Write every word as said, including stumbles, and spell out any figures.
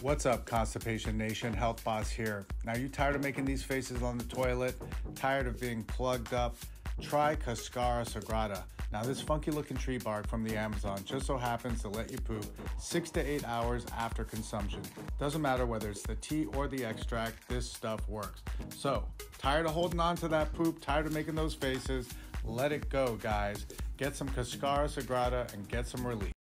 What's up, Constipation Nation? Health Boss here. Now, you tired of making these faces on the toilet? Tired of being plugged up? Try Cascara Sagrada. Now, this funky looking tree bark from the Amazon just so happens to let you poop six to eight hours after consumption. Doesn't matter whether it's the tea or the extract, this stuff works. So, tired of holding on to that poop? Tired of making those faces? Let it go, guys. Get some Cascara Sagrada and get some relief.